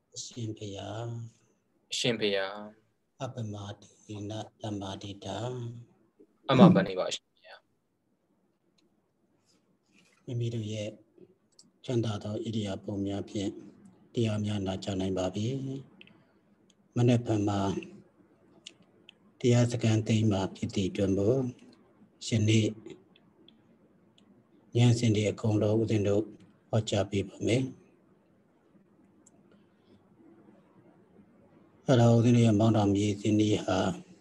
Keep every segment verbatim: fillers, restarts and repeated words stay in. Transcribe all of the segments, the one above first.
ရှင်ဖေယအရှင်ဖေယအပမတိနတမ္မာတိတံအမပန်နေပါရှင်ဖေယမိမိတို့ရဲ့ချမ်းသာသောဣရိယာပုများဖြင့်တရားများနာကြားနိုင်ပါပြီမနေ့ဖန်မှာတရားစခန်းသိမ်းမှာဖြစ်သည့်အတွက်မို့ယနေ့ဉာဏ်စဉ်တွေအကုန်လုံးဦးဇင်းတို့ဟောကြားပေးပါမယ်အဲ့တော့ဦးဇင်းတို့ရဲ့မောင်းတော်မြေစဉ်ဒီဟာ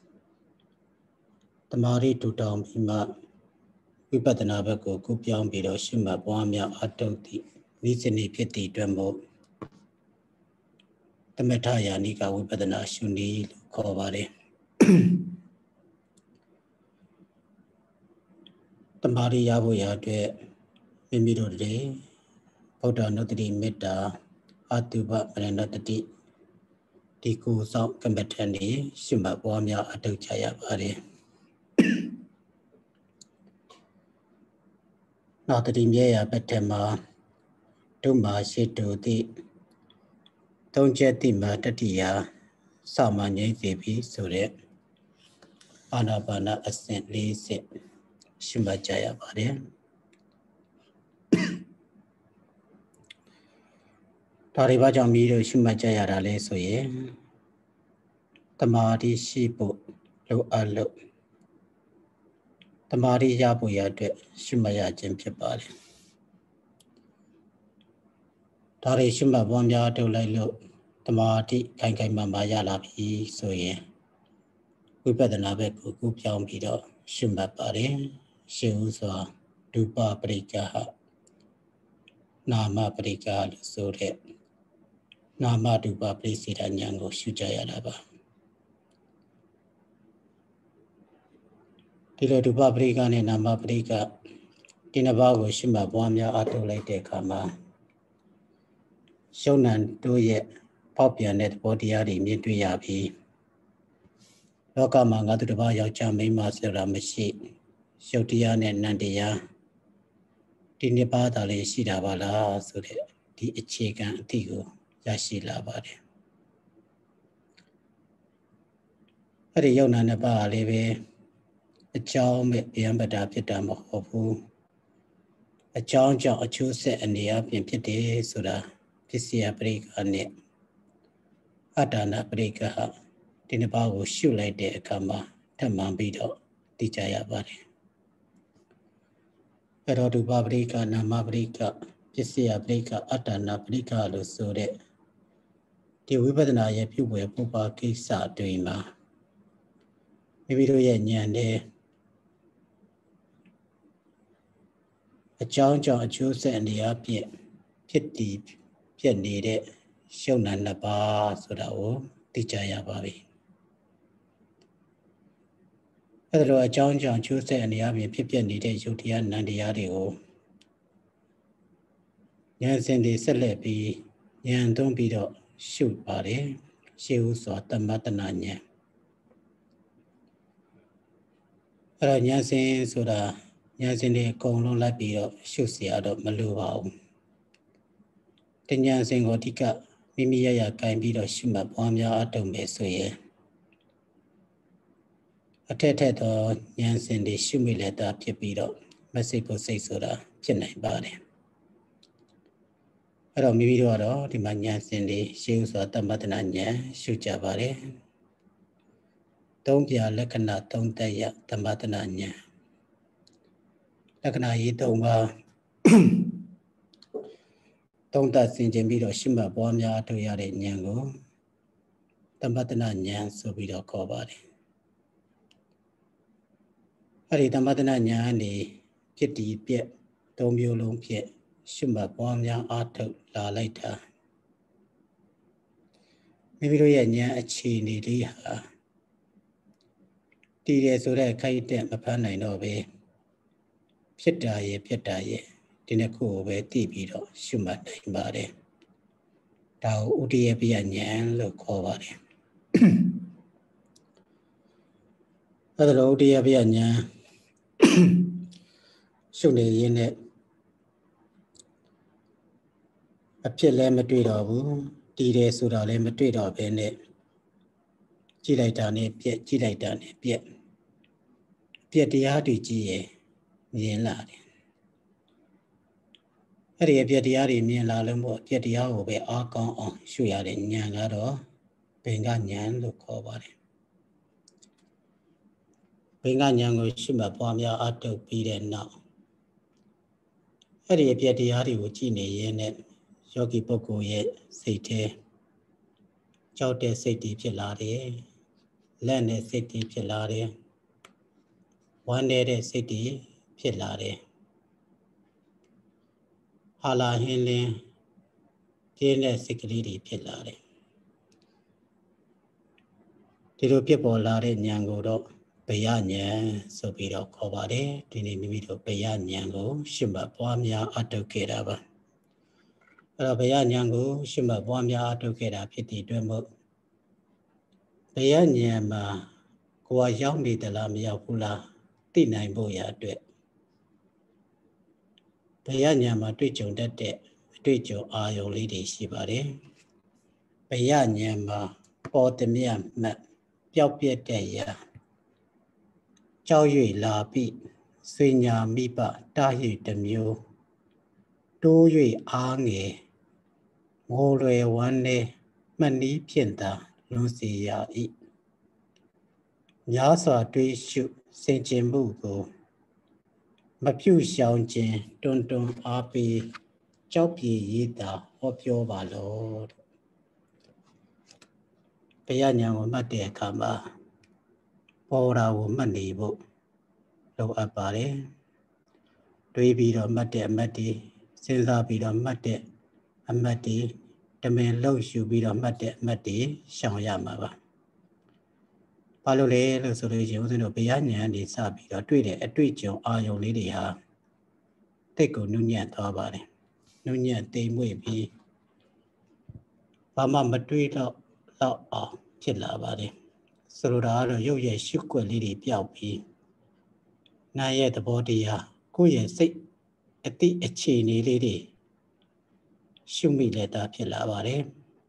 တမာရီထူထောင်ပြီးမှဝိပဿနာဘက်ကိုကူးပြောင်းပြီးတော့ရှုမှတ်ပွားများအထုတ်သည့်ဝိစဉ်ဒီဖြစ်သည့်အတွက်မို့သမထယာနိကဝိပဿနာရှုနည်းလို့ခေါ်ပါတယ်တမာရီရဖို့ရအတွက်မိမိတို့တွေဗုဒ္ဓနုတ္တိမေတ္တာအတုပမရဏတတိဒီကိုဆောင်ကမ္မထန်နေရှုမှတ်ပွားများအထုတ်ကြရပါတယ်နောက်တတိမြဲရပထမဒုမာရှိတုတိသုံးချက်တိမာတတိယစာမငိမ့်စီပြီးဆိုတဲ့အာနာပါနအစဉ်လေးစစ်ရှုမှတ်ကြရပါတယ်ဒါတွေဘာကြောင့်မိတို့ရှုမှတ်ကြရတာလဲဆိုရင်တမာတိရှိဖို့လိုအပ်လို့တမာတိရဖို့ရအတွက်ရှုမှတ်ရခြင်းဖြစ်ပါတယ်ဒါတွေရှုမှတ်ပွားများထုတ်လိုက်လို့တမာတိခိုင်ခိုင်မာမာရလာပြီဆိုရင်ဝိပဿနာဘက်ကိုကူးပြောင်းပြီးတော့ရှုမှတ်ပါတယ်ရှုဥစွာဒုပပရိက္ခဟနာမပရိက္ခလို့ဆိုတဲ့နာမဒုပပရိစေတဉာဏ်ကိုရှုကြရတာပါဒီလိုဒုပပရိက္ခနဲ့နာမပရိက္ခဒီနှစ်ပါးကိုရှုမှတ်ပွားများအထုတ်လိုက်တဲ့အခါမှာရှုံဏတို့ရဲ့ပေါက်ပြန်တဲ့သဘောတရားတွေမြင်တွေ့ရပြီးလောကမှာငါတို့တစ်ပါးယောက်ျားမိန်းမဆိုတာမရှိရှုပ်တရားနဲ့နံတရားဒီနှစ်ပါးသာလေးရှိတာပါလားဆိုတဲ့ဒီအခြေခံအသည့်ကိုရရှိလာပါတယ်အဲ့ဒီယုံနာနှစ်ပါးလေးပဲအကြောင်းမဲ့ဗျံပတာဖြစ်တာမဟုတ်ဘူးအကြောင်းကြောင့်အကျိုးဆက်အနေအချင်းဖြစ်တယ်ဆိုတာပစ္စယပရိက္ခနဲ့အတ္တနာပရိက္ခဒီနှစ်ပါးကိုရှုလိုက်တဲ့အခါမှာထပ်မှန်ပြီးတော့သိကြရပါတယ်အဲ့တော့ဒုပပရိက္ခနာမပရိက္ခပစ္စယပရိက္ခအတ္တနာပရိက္ခလို့ဆိုတဲ့ဒီဝိပဿနာရဲ့ပြုဝေပုပ္ပါကိစ္စတွေမှာမိမိတို့ရဲ့ဉာဏ်နဲ့အကြောင်းကြောင့်အကျိုးဆက်အနေအချင်းဖြစ်တည်ပြည့်နေတဲ့ရှုံဏနှစ်ပါးဆိုတာကိုသိကြရပါပြီအဲ့ဒါလိုအကြောင်းကြောင့်အကျိုးဆက်အနေအချင်းဖြစ်ပြနေတဲ့ယုတ်တရားနံတရားတွေကိုဉာဏ်စဉ်တွေဆက်လက်ပြီးဉာဏ်သုံးပြီးတော့ရှုပါတယ်ရှေးဥစွာတမ္မတနာဉာဏ်အဲ့တော့ဉာဏ်စဉ်ဆိုတာဉာဏ်စဉ်တွေအကုန်လုံးလိုက်ပြီးတော့ရှုเสียတော့မလိုပါဘူးတဉာဏ်စဉ်ကိုအဓိကမိမိရရကင်ပြီးတော့ရှုမှတ်ပွားများအထုတ်မယ်ဆိုရင်အထက်ထက်သောဉာဏ်စဉ်တွေရှုမိလက်တာဖြစ်ပြီးတော့မစိတ်ဖို့စိတ်ဆိုတာဖြစ်နိုင်ပါတယ်အဲ့တော့မိမိတို့ကတော့ဒီမှာဉာဏ်စဉ်တွေရှေးဥစွာတမ္ပတနာဉာဏ်ရှုကြပါတယ်သုံးပြလက္ခဏာသုံးတက်ရတမ္ပတနာဉာဏ်လက္ခဏာရေးသုံးပါသုံးသက်ဆင်ခြင်ပြီးတော့ရှုမှတ်ပွားများထုတ်ရတဲ့ဉာဏ်ကိုတမ္ပတနာဉာဏ်ဆိုပြီးတော့ခေါ်ပါတယ်အဲ့ဒီတမ္ပတနာဉာဏ်အနေဖြစ်တည်ပြက်သုံးမျိုးလုံးဖြစ်ရှုမှတ်ပွားများအားထုတ်လာလိုက်တာမိမိတို့ရဲ့ဉာဏ်အခြေအနေလေးဟာတည်တယ်ဆိုတဲ့ခိုက်တဲ့မဖမ်းနိုင်တော့ပဲဖြစ်တာရဲ့ပြက်တာရဲ့ဒီနှစ်ခုကိုပဲသိပြီးတော့ရှုမှတ်နိုင်ပါတယ်ဒါကိုဥဒိယပိယဉာဏ်လို့ခေါ်ပါတယ်အဲဒါလိုဥဒိယပိယဉာဏ်ရှုနေရင်းနဲ့အဖြစ်လည်းမတွေ့တော့ဘူးတီးတယ်ဆိုတာလည်းမတွေ့တော့ဘဲနဲ့ကြည့်လိုက်တာနဲ့ပြက်ကြည့်လိုက်တာနဲ့ပြက်ပြက်တရားတွေကြည့်ရမြင်လာတယ်အဲ့ဒီအပြက်တရားတွေမြင်လာလို့မို့ပြက်တရားကိုပဲအားကောင်းအောင်ရှုရတဲ့ဉာဏ်ကတော့ဘင်္ဂဉာဏ်လို့ခေါ်ပါတယ်ဘင်္ဂဉာဏ်ကိုရှုမှတ်ပွားများအထုတ်ပြီးတဲ့နောက်အဲ့ဒီအပြက်တရားတွေကိုကြည့်နေရင်းနဲ့ယောဂီပုဂ္ဂိုလ်ရဲ့စိတ်ထဲကြောက်တဲ့စိတ်တွေဖြစ်လာတယ်လက်နဲ့စိတ်တွေဖြစ်လာတယ်ဝမ်းနေတဲ့စိတ်တွေဖြစ်လာတယ်ဟာလာဟင်းလင်းပြင်းတဲ့စိတ်ကလေးတွေဖြစ်လာတယ်ဒီလိုဖြစ်ပေါ်လာတဲ့ဉာဏ်ကိုတော့ဘယဉာဏ်ဆိုပြီးတော့ခေါ်ပါတယ်ဒီနေ့မိမိတို့ဘယဉာဏ်ကိုရှုမှတ်ပွားများအထုတ်ခဲ့တာပါအဲ့တော့ဘယဉာဏ်ကိုရှုမှတ်ပွားများအထုတ်ခဲ့တာဖြစ်တဲ့အတွက်မို့ဘယဉာဏ်မှာကိုယ်ကရောက်နေသလားမရောက်ဘူးလားသိနိုင်ဖို့ရအတွက်ဘယဉာဏ်မှာတွေ့ကြုံတတ်တဲ့အတွေ့အကြုံအာရုံလေးတွေရှိပါတယ်ဘယဉာဏ်မှာပေါ်သမျှမှတ်ပျောက်ပြက်တဲ့ရာကြောက်၍လာပြီးဆွေညာမိပတား၍တစ်မျိုးတိုး၍အားငယ်ငိုလွယ်ဝမ်းနေမှတ်နီးဖြင့်သာလွန်စီရ၏များစွာတွေးရှုစင်ကြင်မှုကိုမပြုရှောင်ခြင်းတွန်တွန်အားပေးကြောက်ပြေရေးတာဟောပြောပါလို့ဘုရားညာကိုမှတ်တဲ့အခါမှာပေါ်တာကိုမှတ်နေဖို့လိုအပ်ပါတယ်တွေးပြီးတော့မှတ်တဲ့အမှတ်တွေစဉ်းစားပြီးတော့မှတ်တဲ့အမှတ်တွေတမင်လှုပ်ရှုပြီးတော့မှတ်တဲ့အမှတ်တွေရှောင်ရမှာပါဘာလို့လဲလို့ဆိုလို့ရှိရင်ဦးဇင်းတို့ဘုရားညာနေစပြီးတော့တွေ့တဲ့အတွေ့အကြုံအာရုံလေးတွေဟာတိတ်ကိုနုညံ့သွားပါတယ်နုညံ့တိမ်မွေ့ပြီးဘာမှမတွေးတော့တော့အောင်ဖြစ်လာပါတယ်ဆိုလိုတာကတော့ရုပ်ရဲ့ရှုွက်လေးတွေပျောက်ပြီးနာရဲ့သဘောတရားကိုယ့်ရဲ့စိတ်အတိအခြေအနေလေးတွေရှုမိလက်တာဖြစ်လာပါတယ်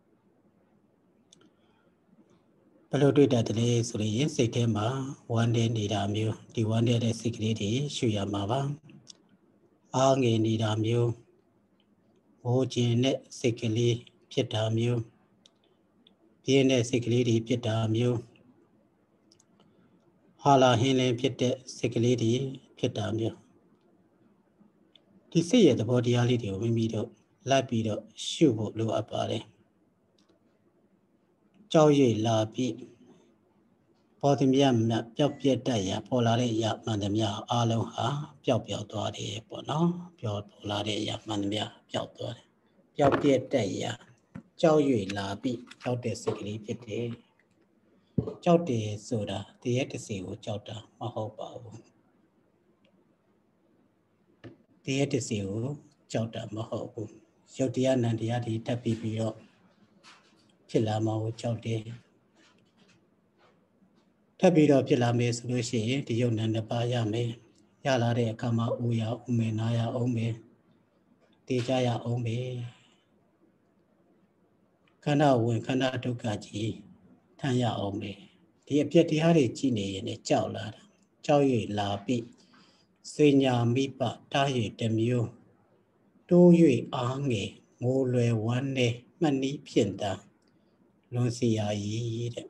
ဘယ်လိုတွေ့တတ်တယ်ဆိုရင်စိတ်ထဲမှာဝမ်းနေနေတာမျိုးဒီဝမ်းနေတဲ့စိတ်ကလေးတွေရှုရမှာပါအားငယ်နေတာမျိုးဟိုခြင်းနဲ့စိတ်ကလေးဖြစ်တာမျိုးပြင်းတဲ့စိတ်ကလေးတွေဖြစ်တာမျိုးဟာလာဟင်းလင်းဖြစ်တဲ့စိတ်ကလေးတွေဖြစ်တာမျိုးဒီစိတ်ရဲ့သဘောတရားလေးတွေကိုမိမိတို့လိုက်ပြီးတော့ရှုဖို့လိုအပ်ပါတယ်ကြောက်ရွံ့လာပြီးပေါ်သမျှမြတ်ပျောက်ပြက်တတ်ရာပေါ်လာတဲ့အရာမှန်သမျှအားလုံးဟာပျောက်ပျောက်သွားတယ်ပေါ့နော်ပျောက်ပေါ်လာတဲ့အရာမှန်သမျှပျောက်သွားတယ်ပျောက်ပြက်တတ်ရာကြောက်ရွံ့လာပြီးကြောက်တဲ့စိတ်ကလေးဖြစ်တယ်ကြောက်တယ်ဆိုတာတရားတစ်စီကိုကြောက်တာမဟုတ်ပါဘူးတရားတစ်စီကိုကြောက်တာမဟုတ်ဘူးရုပ်တရားနံတရားတွေတက်ပြီးပြီးတော့ဖြစ်လာမှာကိုကြောက်တယ်ထပ်ပြီးတော့ဖြစ်လာမယ်ဆိုလို့ရှိရင်ဒီရုပ်နံနှစ်ပါးရမယ်ရလာတဲ့အခါမှာအိုရဦးမယ်နာရအောင်မယ်တေးကြရအောင်မယ်ခန္ဓာဝင်ခန္ဓာဒုက္ခကြီးထမ်းရအောင်မယ်ဒီအပြည့်တရားတွေကြည်နေရင်လည်းကြောက်လာတာကြောက်ရွံ့လာပြီးစေညာမိပတားရတမျိုးတိုး၍အားငယ်ငိုလွယ်ဝမ်းနေမှတ်နီးဖြင့်သာလွန်စီရ၏တဲ့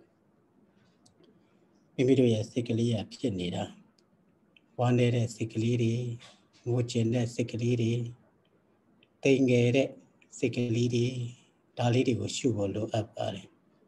မိမိတို့ရဲ့စိတ်ကလေးရဖြစ်နေတာဝမ်းနေတဲ့စိတ်ကလေးတွေငိုကျင်တဲ့စိတ်ကလေးတွေတိမ်ငယ်တဲ့စိတ်ကလေးတွေဒါလေးတွေကိုရှုဖို့လိုအပ်ပါတယ်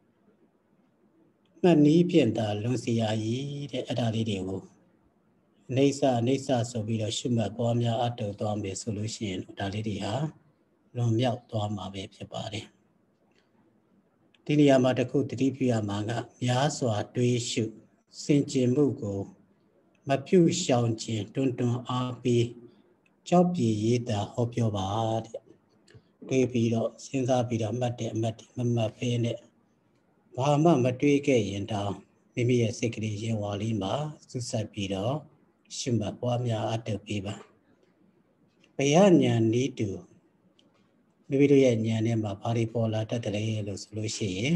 မှတ်နီးဖြင့်သာလွန်စီရ၏တဲ့အဲ့ဒါလေးတွေကိုအိဋ္ဌအိဋ္ဌဆိုပြီးတော့ရှုမှတ်ပေါ်များအထုတ်သွားမယ်ဆိုလို့ရှိရင်ဒါလေးတွေဟာလွန်မြောက်သွားမှာပဲဖြစ်ပါတယ်ဒီနေရာမှာတခုတတိပြုရမှာကများစွာတွေးရှုစင်ကြင်မှုကိုမပြုရှောင်ခြင်းတွန်းတွန်းအားပေးကြောက်ပြေရေးတာဟောပြောပါတဲ့တွေးပြီးတော့စဉ်းစားပြီးတော့မှတ်တဲ့အမှတ်မမှတ်ဖဲနဲ့ဘာမှမတွေးခဲ့ရင်တောင်မိမိရဲ့စိတ်ကလေးရင်ဝါလေးမှာစူးစိုက်ပြီးတော့ရှုမှတ်ပွားများအထုတ်ပေးပါဘယဉာဏ်ဤတူမိမိတို့ရဲ့ဉာဏ်နဲ့မှာဘာတွေပေါ်လာတတ်တယ်လဲလို့ဆိုလို့ရှိရင်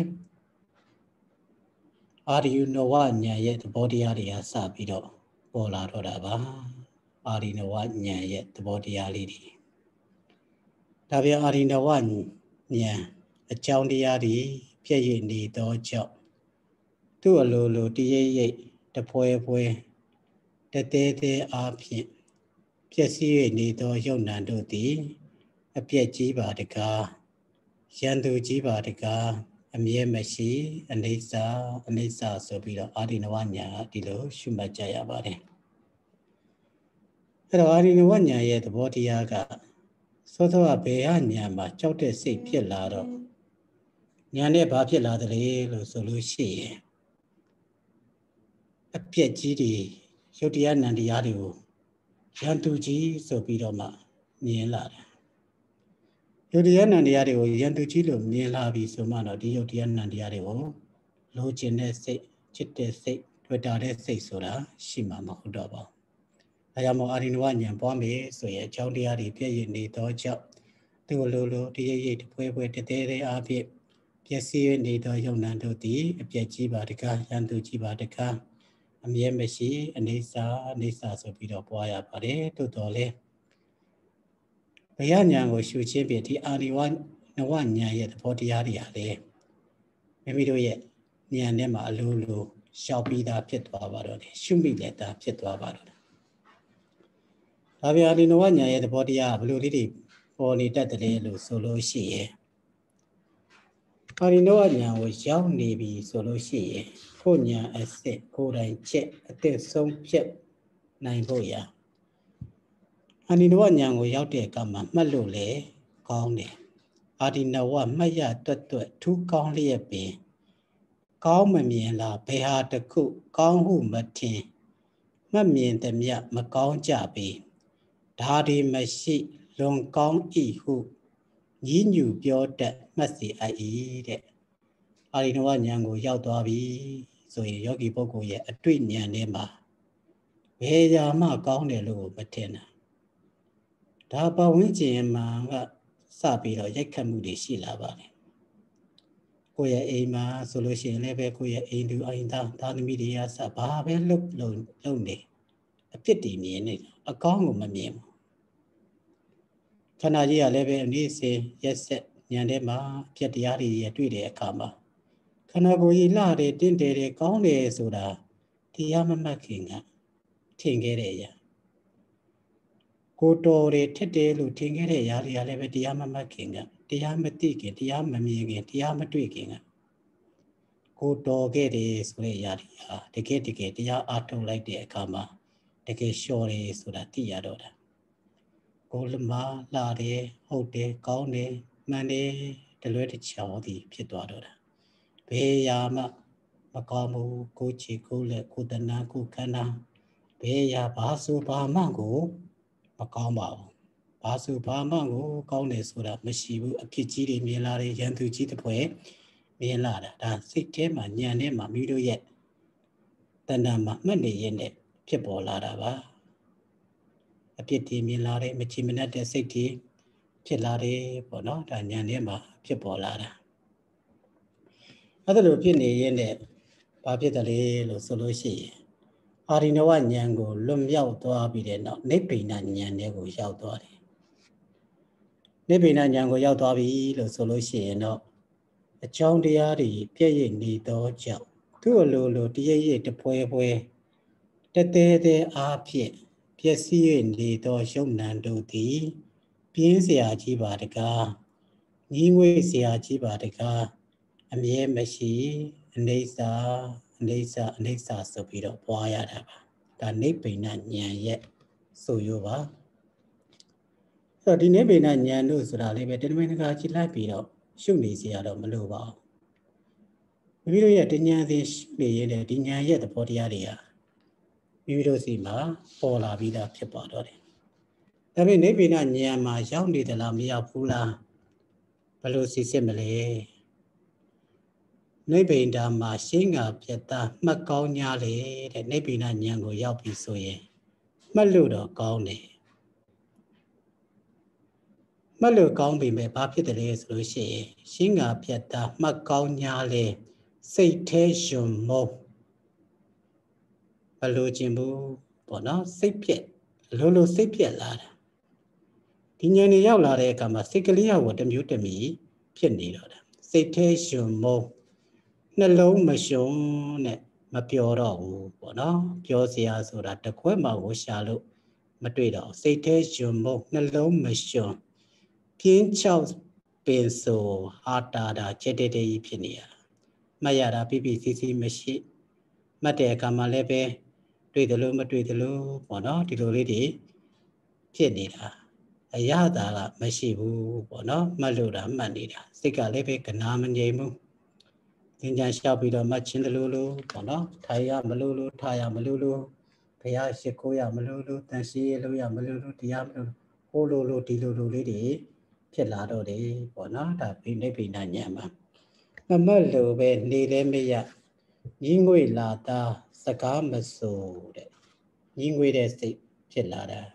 အာရိယနဝဉာဏ်ရဲ့သဘောတရားတွေကစပြီးတော့ပေါ်လာတော့တာပါအာရိနဝဉာဏ်ရဲ့သဘောတရားလေးတွေဒါပြန်အာရိနဝဉာဏ်အကြောင်းတရားတွေပြည့်ရည်နေသောကြောင့်သူ့အလိုလိုတရိပ်ရိပ်တပွဲပွဲတသေးသေးအားဖြင့်ပျက်စီး၍နေသောယုံ nant တို့သည်အပြည့်ကြီးပါတကားရန်သူကြီးပါတကားအမြဲမရှိအနိစ္စအနိစ္စဆိုပြီးတော့အာရိနဝဉာဏ်ကဒီလိုရှုမှတ်ကြရပါတယ်အဲ့တော့အာရိနဝဉာဏ်ရဲ့သဘောတရားကသောသောကဘေဟဉာဏ်မှာကြောက်တဲ့စိတ်ဖြစ်လာတော့ဉာဏ်နဲ့ဘာဖြစ်လာသလဲလို့ဆိုလို့ရှိရင်အပြည့်ကြီးတွေယုတ်တရားနံတရားတွေကိုရန်သူကြီးဆိုပြီးတော့မှမြင်လာတယ်ယုတ်တရားနံတရားတွေကိုရန်သူကြီးလို့မြင်လာပြီဆိုမှတော့ဒီယုတ်တရားနံတရားတွေကိုလိုချင်တဲ့စိတ်ချစ်တဲ့စိတ်တွေ့တာတဲ့စိတ်ဆိုတာရှိမှာမဟုတ်တော့ပါဘူး။ဒါကြောင့်မို့အာရိနဝဉာဏ်ပွားမယ်ဆိုရင်အကြောင်းတရားတွေပြည့်ရည်နေသောကြောင့်သူ့လိုလိုတရိပ်ရိပ်တပွဲပွဲတသေးသေးအားဖြင့်ပျက်စီးနေသောယုံ nant တို့သည်အပြည့်ကြီးပါတကားရန်သူကြီးပါတကားအမြဲမရှိအနိစ္စအနိစ္စဆိုပြီးတော့ပွားရပါတယ်။သို့တော်လည်းဘယဉာဏ်ကိုရှုခြင်းဖြင့်ဒီအာရိဝနဝဉာဏ်ရဲ့သဘောတရားတွေဟာလေမိမိတို့ရဲ့ဉာဏ်ထဲမှာအလိုလိုရှောက်ပြီးသားဖြစ်သွားပါတော့တယ်ရှုမိလက်သားဖြစ်သွားပါတော့တယ်ဒါပြန်အာရိနဝဉာဏ်ရဲ့သဘောတရားဘယ်လိုလေးတွေပေါ်နေတတ်တယ်လို့ဆိုလို့ရှိရင်အာရိနဝဉာဏ်ကိုရောက်နေပြီဆိုလို့ရှိရင်ကိုဉာဏ်အစစ်ကိုယ်တိုင်ချက်အသက်ဆုံးဖြတ်နိုင်ဖို့ရအာရိနဝဉာဏ်ကိုရောက်တဲ့အခါမှာမှတ်လို့လေကောင်းတယ်အာရိနဝမှတ်ရတွတ်တွတ်ထူးကောင်းလျက်ပင်ကောင်းမမြင်လားဘယ်ဟာတခုကောင်းဟုမထင်မှတ်မြင်သည်မြမကောင်းကြပေဒါဒီမရှိလွန်ကောင်း၏ဟုညည်းညူပြောတတ်မှတ်စီအိုက်၏တဲ့အာရိနဝဉာဏ်ကိုရောက်သွားပြီဆိုရင်ယောဂီပုဂ္ဂိုလ်ရဲ့အတွေ့ဉာဏ်ထဲမှာဘယ်ရာမှကောင်းတယ်လို့မထင်တာဒါပတ်ဝန်းကျင်မှာကစပြီးတော့ရိုက်ခတ်မှုတွေရှိလာပါတယ်ကိုယ့်ရဲ့အိမ်မှာဆိုလို့ရှိရင်လည်းပဲကိုယ့်ရဲ့အိမ်သူအိမ်သားသားသမီးတွေကစဘာပဲလုပ်လုပ်လုပ်နေအဖြစ်တည်မြင်နေအကောင်းကိုမမြင်ဘူးခန္ဓာကြီးကလည်းပဲအနည်းစေရက်ဆက်ဉာဏ်ထဲမှာအဖြစ်တရားတွေရတွေ့တဲ့အခါမှာခန္ဓာကိုယ်ကြီးလှတယ်တင့်တယ်တယ်ကောင်းတယ်ဆိုတာတရားမမှတ်ခင်ကထင်ခဲ့တဲ့အရာကိုတော်တွေထက်တယ်လို့ထင်ခဲ့တဲ့အရာတွေကလည်းပဲတရားမမှတ်ခင်ကတရားမသိခင်တရားမမြင်ခင်တရားမတွေ့ခင်ကကိုတော်ခဲ့တယ်ဆိုတဲ့အရာတွေဟာတကယ်တကယ်တရားအားထုတ်လိုက်တဲ့အခါမှာတကယ်လျှော်တယ်ဆိုတာသိရတော့တာကိုလမလာတယ်ဟုတ်တယ်ကောင်းတယ်မှန်တယ်တလွဲတစ်ချောင်းသည်ဖြစ်သွားတော့တာဘယ်ရာမှမကောင်းဘူးကိုချီကိုလက်ကိုတနာကိုခန္ဓာဘယ်ရာဘာဆိုဘာမှကိုမကောင်းပါဘူးဘာဆိုဘာမှကိုကောင်းတယ်ဆိုတာမရှိဘူးအဖြစ်ကြီးတွေမြင်လာတယ်ရန်သူကြီးတစ်ပွဲမြင်လာတာဒါစိတ်ထဲမှာဉာဏ်ထဲမှာမိတို့ရဲ့တဏ္ဍာမှာမှတ်နေရတဲ့ဖြစ်ပေါ်လာတာပါအဖြစ်တွေမြင်လာတယ်မချီမနှက်တဲ့စိတ်တွေဖြစ်လာတယ်ပေါ့နော်ဒါဉာဏ်ထဲမှာဖြစ်ပေါ်လာတာအဲ့ဒါလိုဖြစ်နေရတဲ့ဘာဖြစ်တယ်လဲလို့ဆိုလို့ရှိရင်အာရိနဝဉာဏ်ကိုလွတ်မြောက်သွားပြီးတဲ့နောက်နိဗ္ဗိဏဉာဏ်တွေကိုရောက်သွားတယ်နိဗ္ဗိဏဉာဏ်ကိုရောက်သွားပြီလို့ဆိုလို့ရှိရင်တော့အကြောင်းတရားတွေပြည့်ရည်နေသောကြောင့်သူ့အလိုလိုတရိပ်ရိပ်တပွဲပွဲတသေးသေးအားဖြင့်ပျက်စီး၍နေသောယုံ nant တို့သည်ပြင်းเสียကြီးပါတကားညီငွေเสียကြီးပါတကားအမြဲမရှိအနိစ္စအနိစ္စအနိစ္စဆိုပြီးတော့ပွားရတာပါဒါနိဗ္ဗိဏဉာဏ်ရဲ့ဆိုရိုးပါဆိုတော့ဒီနိဗ္ဗိဏဉာဏ်လို့ဆိုတာလေးပဲတဏှာကကြည့်လိုက်ပြီးတော့ရှုနေစီရတော့မလိုပါဘူးမိမိတို့ရဲ့ဉာဏ်စဉ်ရှုနေရတဲ့ဒီဉာဏ်ရဲ့သဘောတရားတွေဟာမိမိတို့စီမှာပေါ်လာပြီးသားဖြစ်ပေါ်တော့တယ်ဒါပေမဲ့နိဗ္ဗိဏဉာဏ်မှာရောက်နေသလားမရောက်ဘူးလားဘယ်လိုစီစစ်မလဲနိဗ္ဗိဏမှာရှင်းငါပြတ်သားမှတ်ကောင်း냐လေတဲ့နိဗ္ဗိဏဉာဏ်ကိုရောက်ပြီဆိုရင်မှတ်လို့တော့ကောင်းတယ်မလို့ကောင်းပြီမဲ့ဘာဖြစ်တယ်လဲဆိုလို့ရှိရင်ရှင်းငါဖြတ်တာမှတ်ကောင်းညာလေစိတ်แท้ရှင်မောမလို့ခြင်းဘူးပေါ့နော်စိတ်ပြက်လိုလိုစိတ်ပြက်လာတာဒီဉာဏ်တွေရောက်လာတဲ့အခါမှာစိတ်ကလေးကတမျိုးတမီဖြစ်နေတော့တာစိတ်แท้ရှင်မောနှလုံးမရှင်နဲ့မပြောတော့ဘူးပေါ့နော်ပြောစရာဆိုတာတခွက်မှကိုရှာလို့မတွေ့တော့စိတ်แท้ရှင်မောနှလုံးမရှင်ပြင်းချောက်ပင်ဆိုဟာတာတာချက်တဲ့တဲ့ကြီးဖြစ်နေရမှတ်ရတာပြပြစီစီမရှိမှတ်တဲ့အခါမှာလည်းပဲတွေ့တယ်လို့မတွေ့တယ်လို့ပေါ့နော်ဒီလိုလေးတွေဖြစ်နေတာအရသာကမရှိဘူးပေါ့နော်မှတ်လို့တာမှတ်နေတာစိတ်ကလည်းပဲကနာမငြိမ်ဘူးသင်္ကြန်လျှောက်ပြီးတော့မှတ်ချင်းတယ်လို့လို့ပေါ့နော်ထိုင်ရမလို့လို့ထားရမလို့လို့ဘုရားရှိခိုးရမလို့လို့တန်ရှင်းရလို့ရမလို့လို့တရားမလို့ဟိုလိုလိုဒီလိုလိုလေးတွေဖြစ်လာတော့တယ်ပေါ့နော်ဒါဘိနိဗ္ဗိဏဉာဏ်မှာမမတ်လို့ပဲနေလည်းမရညီငွေလာတာစကားမဆိုတဲ့ညီငွေတဲ့စိတ်ဖြစ်လာတာ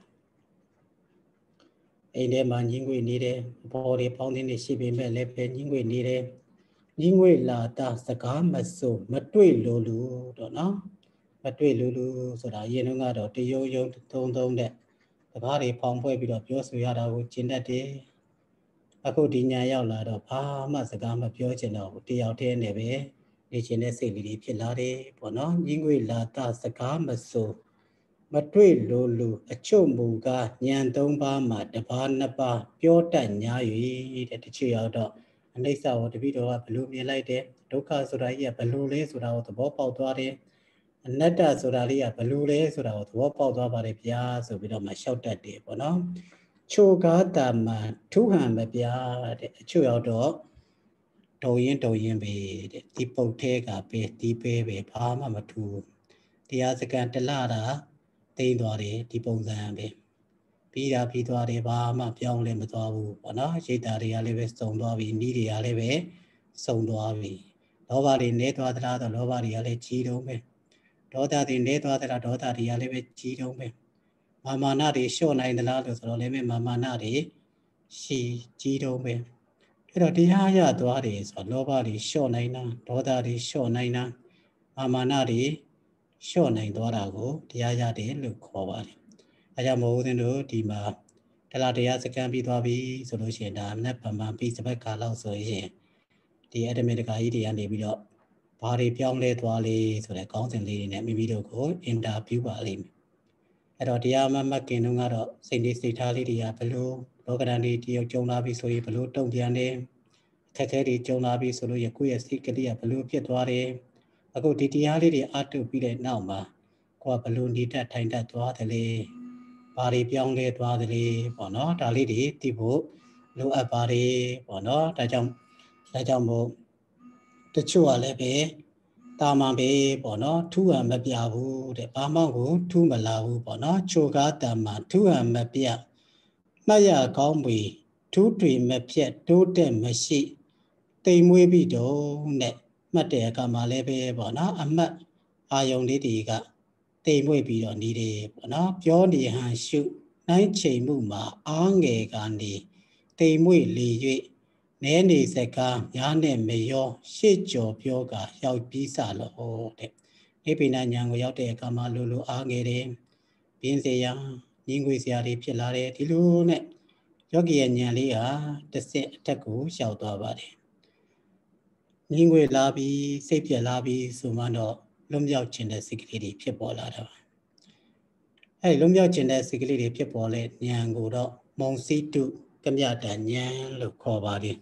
အိမ်ထဲမှာညီငွေနေတယ်ဘော်တွေပေါင်းနေရှိပေမဲ့လည်းပဲညီငွေနေတယ်ညီငွေလာတာစကားမဆိုမတွေ့လို့လူတော့နော်မတွေ့လို့လူဆိုတာအရင်တုန်းကတော့တယုံယုံသုံးသုံးတဲ့တကားတွေပေါင်းဖွဲ့ပြီးတော့ပြောဆိုရတာကိုကျင့်တတ်တယ်အခုဒီညာရောက်လာတော့ဘာမှစကားမပြောချင်တော့ဘူးတယောက်တည်းနဲ့ပဲနေချင်တဲ့စိတ်လေးတွေဖြစ်လာတယ်ပေါ့နော်ညီငွေလာတာစကားမဆိုမတွေ့လို့လူအချုပ်မူကားဉာဏ်သုံးပါးမှာတစ်ပါးနှစ်ပါးပြောတတ်ညာ၍တဲ့တချို့ရောက်တော့အနိစ္စကိုတပိတော်ကဘလို့မြင်လိုက်တယ်ဒုက္ခဆိုတာကြီးကဘလို့လဲဆိုတာကိုသဘောပေါက်သွားတယ်အနတ္တဆိုတာလေးကဘလို့လဲဆိုတာကိုသဘောပေါက်သွားပါတယ်ဗျာဆိုပြီးတော့မှရှောက်တတ်တယ်ပေါ့နော်ချိုကားတာမှထူးဟန်မပြတဲ့အချို့ရောက်တော့ဒုံရင်ဒုံရင်ပဲတဲ့ဒီပုတ်သေးကပဲဒီပဲပဲဘာမှမထူးတရားစကန်တလတာသိမ်းသွားတယ်ဒီပုံစံပဲပြီးတာပြီးသွားတယ်ဘာမှပြောင်းလဲမသွားဘူးပေါ့နော်ရိတ်တာတွေကလည်းပဲစုံသွားပြီနီးတွေကလည်းပဲစုံသွားပြီလောဘတွေနေသွားသလားတော့လောဘတွေကလည်းကြီးတုံးပဲဒေါသတွေနေသွားသလားဒေါသတွေကလည်းပဲကြီးတုံးပဲမာမာနတွေလျှော့နိုင်သလားလို့ဆိုတော့လည်းပဲမာမာနတွေရှိကြီးတုံးပဲအဲ့တော့တရားရသွားတယ်ဆိုတော့လောဘတွေလျှော့နိုင်တာဒေါသတွေလျှော့နိုင်တာမာမာနတွေလျှော့နိုင်သွားတာကိုတရားရတယ်လို့ခေါ်ပါတယ်အဲကြောင့်မို့ဦးဇင်းတို့ဒီမှာတလားတရားစကန်ပြီးသွားပြီဆိုလို့ရှိရင်ဒါနဲ့ပမာပြီးစပတ်ကာလောက်ဆိုရင်ဒီအတ္တမေတ္တကာကြီးတွေကနေပြီးတော့ဘာတွေပြောင်းလဲသွားလေဆိုတဲ့ကောင်းစဉ်လေးတွေနဲ့မိမိတို့ကိုအင်တာဗျူးပါလိမ့်မယ်အဲ့တော့တရားမမှတ်ခင်တုန်းကတော့စိတ်လေးစိတ်ထားလေးတွေကဘလို့လောကဓာတ်တွေတရုပ်ကြုံလာပြီဆိုရင်ဘလို့တုံ့ပြန်တယ်အခက်အခဲတွေကြုံလာပြီဆိုလို့ရကိုယ့်ရဲ့စိတ်ကလေးကဘလို့ဖြစ်သွားတယ်အခုဒီတရားလေးတွေအတုပြီးတဲ့နောက်မှာကိုယ်ကဘလို့နေတတ်ထိုင်တတ်သွားတယ်လေဘာတွေပြောင်းလဲသွားတယ်လေပေါ့နော်ဒါလေးတွေသိဖို့လိုအပ်ပါတယ်ပေါ့နော်ဒါကြောင့်ဒါကြောင့်မို့တချို့ကလည်းပဲတာမန်ပဲပေါ့နော်ထူးဟန်မပြဘူးတဲ့ဘာမှကိုထူးမလာဘူးပေါ့နော်ချိုကားတာမန်ထူးဟန်မပြမှတ်ရကောင်းပြီထူးတွေမပြတ်တိုးတက်မရှိတိမ်မွေးပြီးတော့နဲ့မှတ်တဲ့အခါမှာလည်းပဲပေါ့နော်အမှတ်အာယုံလေးတွေကတိမ်မွေးပြီးတော့နေတယ်ပေါ့နော်ပြောနေဟန်ရှုနိုင်ချိန်မှုမှာအားငယ်ကနေတိမ်မွေးလေ၍နဲနေစကားများနဲ့မရောရှေ့ကျော်ပြောကရောက်ပြီးစလို့တဲ့နိဗ္ဗာန်ဉာဏ်ကိုရောက်တဲ့အခါမှာလိုလိုအားငယ်တယ်ပြင်းစေရညီငွေစရာတွေဖြစ်လာတယ်ဒီလိုနဲ့ယောဂီရဲ့ဉာဏ်လေးဟာတစ်ဆင့်အထက်ကိုရောက်သွားပါတယ်ညီငွေလာပြီးစိတ်ပြက်လာပြီးဆိုမှတော့လွတ်မြောက်ခြင်းတဲ့စိတ်ကလေးတွေဖြစ်ပေါ်လာတာပါအဲလွတ်မြောက်ခြင်းတဲ့စိတ်ကလေးတွေဖြစ်ပေါ်လဲဉာဏ်ကိုတော့မုံစိတုကမြတဉာဏ်လို့ခေါ်ပါတယ်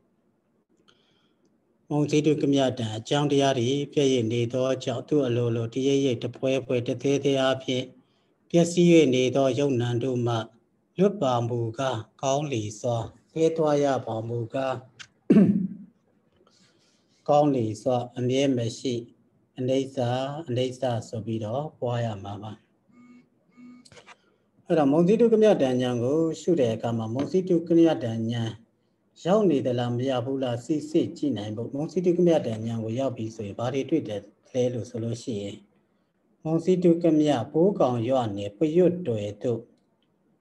မုံစိတုကမြတအကြောင်းတရားတွေပြည့်ရနေသောကြောင့်သူ့အလိုလိုတရရိပ်တပွဲပွဲတသေးသေးအဖြစ်ပျက်စီး၍နေသောယုံနံတို့မှလွတ်ပါမူကားကောင်းလီစွာဖေးသွားရပါမူကားကောင်းလီစွာအမြဲမရှိအနိစ္စအနိစ္စဆိုပြီးတော့ပွားရမှာပါအဲ့တော့မုံစိတုကမြတဉာဏ်ကိုရှုတဲ့အခါမှာမုံစိတုကမြတဉာဏ်ရောက်နေသလားမရဘူးလားစိစိကြည့်နိုင်ဖို့မုံစိတုကမြတဉာဏ်ကိုရောက်ပြီဆိုရင်ဘာတွေတွေ့တယ်လဲလို့ဆိုလို့ရှိရင်မုံစိတုကမြပိုးကောင်ရွနေပရွတ်တွေတို့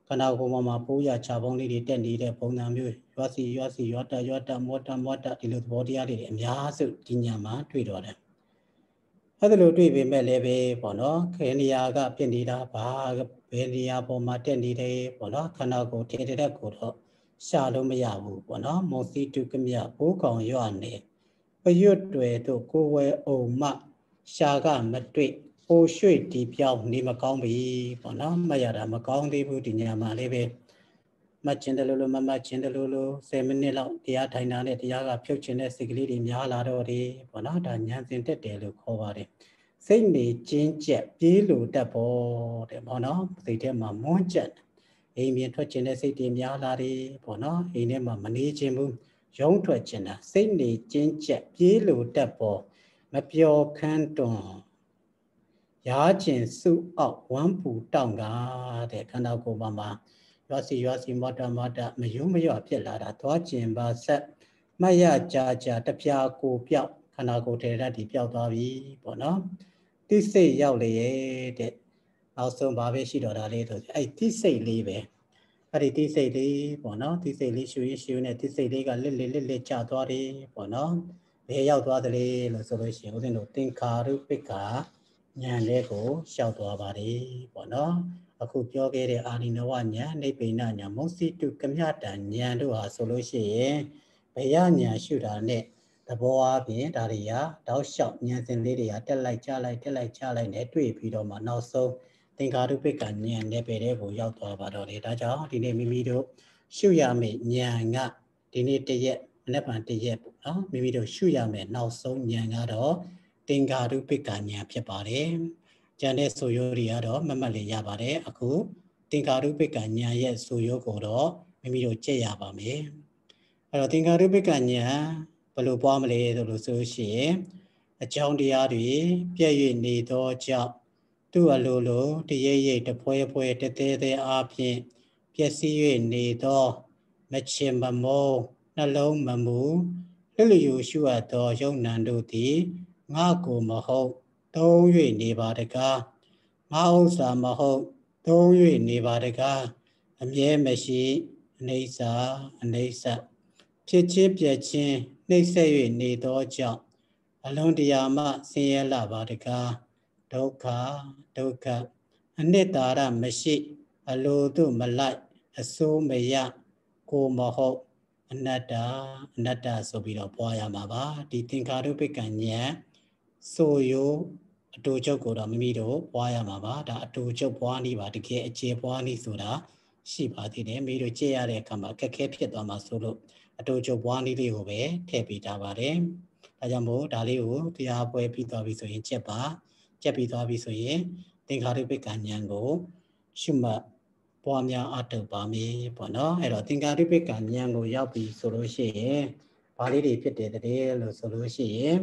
ခန္ဓာကိုယ်ပေါ်မှာပိုးရချပုံးလေးတွေတက်နေတဲ့ပုံစံမျိုးရွာစီရွာစီရွာတရွာတမောတမောတဒီလိုသဘောတရားတွေအများစုဒီညမှာတွေ့တော့တယ်အဲ့ဒါလိုတွေ့ပေမဲ့လည်းပဲပေါ့နော်ခေနေရာကဖြစ်နေတာဘာဘယ်နေရာပေါ်မှာတက်နေတယ်ပေါ့နော်ခန္ဓာကိုယ်ထေတဲ့ကိုတော့ရှာလို့မရဘူးပေါ့နော်မောစီတုကမြပိုးကောင်ရွနေပရွတ်တွေတို့ကိုဝဲအုံမရှာကမတွေ့ပိုရွှေ့ဒီပြောင်းနေမကောင်းပြီပေါ့နော်မရတာမကောင်းသေးဘူးဒီညမှာလေးပဲမှတ်ခြင်းတလို့လို့မမှတ်ခြင်းတလို့လို့ဆယ်မိနစ်လောက်တရားထိုင်တာနဲ့တရားကဖြုတ်ခြင်းတဲ့စိတ်ကလေးတွေများလာတော့တယ်ပေါ့နော်ဒါဉာဏ်စဉ်တက်တယ်လို့ခေါ်ပါတယ်စိတ်နေကျဉ်ကျက်ပြေးလို့တက်ဖို့တဲ့ပေါ့နော်စိတ်ထဲမှာမွန်းကျက်အိမ်ပြင်ထွက်ခြင်းတဲ့စိတ်တွေများလာတယ်ပေါ့နော်အိမ်ထဲမှာမနေခြင်းဘူးရုံးထွက်ခြင်းတာစိတ်နေကျဉ်ကျက်ပြေးလို့တက်ဖို့မပျော်ခမ်းတွန်ရားကျင်စုအောက်ဝမ်းပူတောင့်တာတဲ့ခန္ဓာကိုယ်ပေါ်မှာရွာစီရွာစီမောတမောတမယုံမရောဖြစ်လာတာသွားကျင်ပါဆက်မရကြာကြာတပြာကိုပြောက်ခန္ဓာကိုယ်ထေရတ္တိပြောက်သွားပြီပေါ့နော်တိစိတ်ရောက်လေတဲ့နောက်ဆုံးဘာပဲရှိတော့တာလေးဆိုအဲ့တိစိတ်လေးပဲအဲ့ဒီတိစိတ်လေးပေါ့နော်တိစိတ်လေးရှူရရှူနဲ့တိစိတ်လေးကလစ်လစ်လစ်လစ်ကျသွားတယ်ပေါ့နော်ဘယ်ရောက်သွားသလဲလို့ဆိုလို့ရှိရင်ဦးဇင်းတို့သင်္ခါရုပ္ပကဉာဏ်လေးကိုရှောက်သွားပါတယ်ပေါ့နော်အခုပြောခဲ့တဲ့အာရိနဝဉာဏ်နိဗ္ဗိဏဉာဏ်မောစီတုကမြတဉာဏ်တို့ဟာဆိုလို့ရှိရင်ဘယဉာဏ်ရှုတာနဲ့သဘောအပြင်ဒါတွေကတောက်လျှောက်ဉာဏ်စဉ်လေးတွေကတက်လိုက်ကြလိုက်တက်လိုက်ကြလိုက်နဲ့တွေ့ပြီးတော့မှနောက်ဆုံးသင်္ခါရုပ္ပကဉာဏ်နဲ့ပဲတဲ့ကိုရောက်သွားပါတော့တယ်ဒါကြောင့်ဒီနေ့မိမိတို့ရှုရမယ့်ဉာဏ်ကဒီနေ့တရက်မနေ့ကတရက်ပေါ့နော်မိမိတို့ရှုရမယ့်နောက်ဆုံးဉာဏ်ကတော့သင်္ခါရုပ္ပကဉာဏ်ဖြစ်ပါတယ်ကျန်တဲ့ဆိုရိုးတွေကတော့မမှတ်လည်းရပါတယ်အခုသင်္ခါရုပ္ပကဉာဏ်ရဲ့ဆိုရိုးကိုတော့မိမိတို့ကြည့်ရပါမယ်အဲ့တော့သင်္ခါရုပ္ပကဉာဏ်ဘယ်လိုပွားမလဲဆိုလို့ဆိုရှင် အကြောင်းတရားတွေပြည့်၍နေသောကြောင့်သူ့အလိုလိုတရိပ်ရိပ်တဖွဲဖွဲတသေးသေးအားဖြင့်ပျက်စီး၍နေသောမချင်မမုန်းနှလုံးမမူလျလျူရှုအပ်သောယုံနံတို့သည်ငါကိုမဟုတ်သုံး၍နေပါတကားငါဥစ္စာမဟုတ်သုံး၍နေပါတကားအမြဲမရှိအနေစာအနေဆဖြစ်ချင်းပြည့်ချင်းနှိမ့်ဆက်၍နေသောကြောင့်အလုံးတရားမှဆင်းရဲလာပါတကားဒုက္ခဒုက္ခအနှစ်သာရမရှိအလိုသို့မလိုက်အစိုးမရကိုမဟုတ်အနတ္တအနတ္တဆိုပြီးတော့ပွားရမှာပါဒီသင်္ခါရုပ္ပကဉာဏ်ဆိုရိုးအတူချုပ်ကိုတော့မိမိတို့ပွားရမှာပါဒါအတူချုပ်ပွားနည်းပါတကယ်အခြေပွားနည်းဆိုတာရှိပါသေးတယ်မိမိတို့ကြည့်ရတဲ့အခါမှာအခက်အခဲဖြစ်သွားမှာဆိုလို့အတူချုပ်ပွားနည်းလေးကိုပဲထည့်ပေးထားပါတယ်ဒါကြောင့်မို့ဒါလေးကိုတရားပွဲပြီးသွားပြီဆိုရင်ချက်ပါချက်ပြီးသွားပြီဆိုရင်သင်္ခါရုပ္ပကဉာဏ်ကိုရှုမှတ်ပွားများအထောက်ပါမယ်ပေါ့နော်အဲ့တော့သင်္ခါရုပ္ပကဉာဏ်ကိုရောက်ပြီဆိုလို့ရှိရင်ဘာလေးတွေဖြစ်တယ်တည်းလို့ဆိုလို့ရှိရင်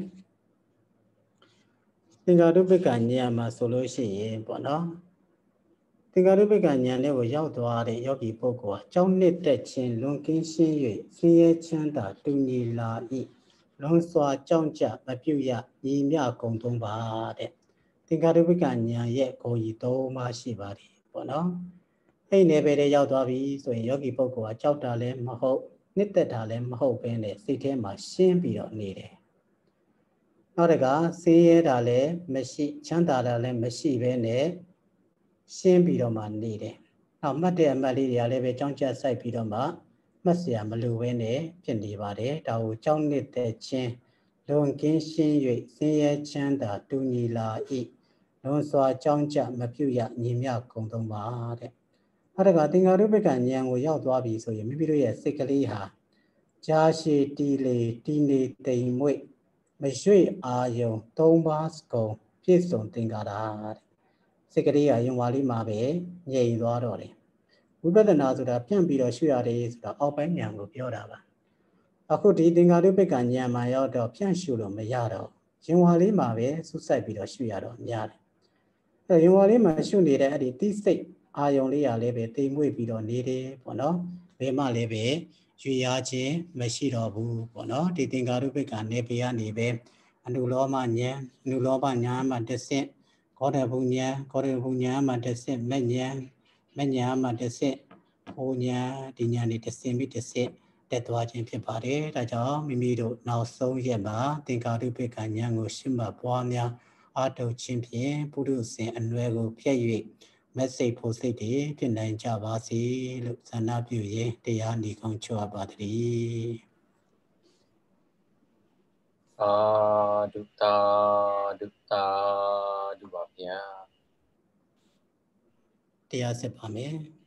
သင်္ခါရုပ္ပကဉာဏ်မှာဆိုလို့ရှိရင်ပေါ့နော်သင်္ခါရုပ္ပကဉာဏ်လေးကိုရောက်သွားတဲ့ယောဂီပုဂ္ဂိုလ်ဟာကြောင်းနှစ်သက်ခြင်းလွန်ကင်းရှင်း၍ဆင်းရဲချမ်းသာတူညီလာ၏လွန်စွာကြောင့်ကြမပြုတ်ရညီမြကုံသုံးပါတဲ့သင်္ခါရုပ္ပကဉာဏ်ရဲ့ဂုဏ်ကြီးသုံးပါးရှိပါတယ်ပေါ့နော်အဲ့နယ်ပယ်တွေရောက်သွားပြီဆိုရင်ယောဂီပုဂ္ဂိုလ်ကကြောက်တာလည်းမဟုတ်နှစ်သက်တာလည်းမဟုတ်ဘဲနဲ့စိတ်ထဲမှာရှင်းပြီးတော့နေတယ်နောက်တကဆင်းရဲတာလည်းမရှိချမ်းသာတာလည်းမရှိဘဲနဲ့ရှင်းပြီးတော့မှနေတယ်နောက်မှတ်တဲ့အမှတ်လေးတွေကလည်းပဲကြောင်းကြစိုက်ပြီးတော့မှမှတ်เสียမလိုဘဲနဲ့ဖြစ်နေပါတယ်ဒါကိုကြောင်းနှစ်သက်ခြင်းလွန်ကင်းရှင်း၍ဆင်းရဲချမ်းသာတူညီလာ၏လွန်စွာကြောင်းကြမပြုတ်ရညီမြကုံသုံးပါတဲ့အဲ့ဒါကသင်္ခါရုပ္ပကဉာဏ်ကိုရောက်သွားပြီဆိုရင်မိမိတို့ရဲ့စိတ်ကလေးဟာကြာရှည်တီလေတီနေတိမ်မွေ့မရွှေ့အာယုံသုံးပါးကုံပြည့်စုံသင်္ကာတာတဲ့စိတ်ကလေးကယုံဝါလေးမှာပဲငြိမ်သွားတော့တယ်ဝိပဿနာဆိုတာပြန့်ပြီးတော့ရှုရတယ်ဆိုတာအောက်ပိုင်းဉာဏ်ကိုပြောတာပါအခုဒီသင်္ခါရုပ္ပကဉာဏ်မှာရောက်တော့ပြန့်ရှုလို့မရတော့ယုံဝါလေးမှာပဲစူးစိုက်ပြီးတော့ရှုရတော့များတယ်အဲယုံဝါလေးမှာရှုနေတဲ့အဲ့ဒီတိစိတ်အာယုံလေးရလည်းပဲတိမ်မွေ့ပြီးတော့နေတယ်ပေါ့နော်ဘယ်မှလည်းပဲရွေရခြင်းမရှိတော့ဘူးပေါ့နော်ဒီသင်္ခါရုပ္ပကနေပေကနေပဲအနုလောမဉာဏ်အနုလောဘဉာဏ်မှာတဆင့်ခောတဘုဉာဏ်ခောတဘုဉာဏ်မှာတဆင့်မဉာဏ်မဉာဏ်မှာတဆင့်ဟိုညာဒီညာနေတစ်စင်ပြီးတစ်စင်တက်သွားခြင်းဖြစ်ပါတယ်ဒါကြောင့်မိမိတို့နောက်ဆုံးရက်မှာသင်္ကာရုပ္ပကဉာဏ်ကိုရှုမှတ်ပွားများအားထုတ်ခြင်းဖြင့်ပုရုษင်အနွယ်ကိုဖျက်၍မက်စိတ်ဖို့စိတ်တွေဖြစ်နိုင်ကြပါစေလို့ဆန္ဒပြုရင်တရားဏီကုံချွတ်ပါတည်းအာဒုတာဒုတာဒုပါဗျာတရားစစ်ပါမယ်